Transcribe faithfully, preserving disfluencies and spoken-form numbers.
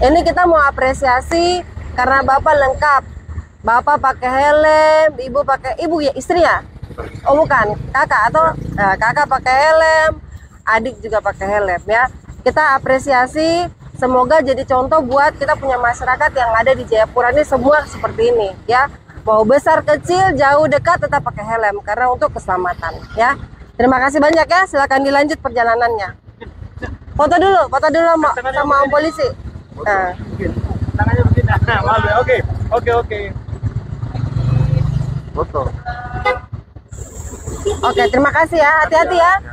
Ini kita mau apresiasi karena Bapak lengkap. Bapak pakai helm, Ibu pakai Ibu ya istri ya? Oh bukan, kakak atau nah, kakak pakai helm, adik juga pakai helm ya. Kita apresiasi, semoga jadi contoh buat kita punya masyarakat yang ada di Jayapura ini semua seperti ini ya. Mau besar kecil, jauh dekat tetap pakai helm karena untuk keselamatan ya. Terima kasih banyak ya, silakan dilanjut perjalanannya. Foto dulu, foto dulu sama, sama om polisi. Nah. Tangannya begini. Nah, maaf ya. Oke, oke, oke. Foto. Oke, terima kasih ya. Hati-hati ya.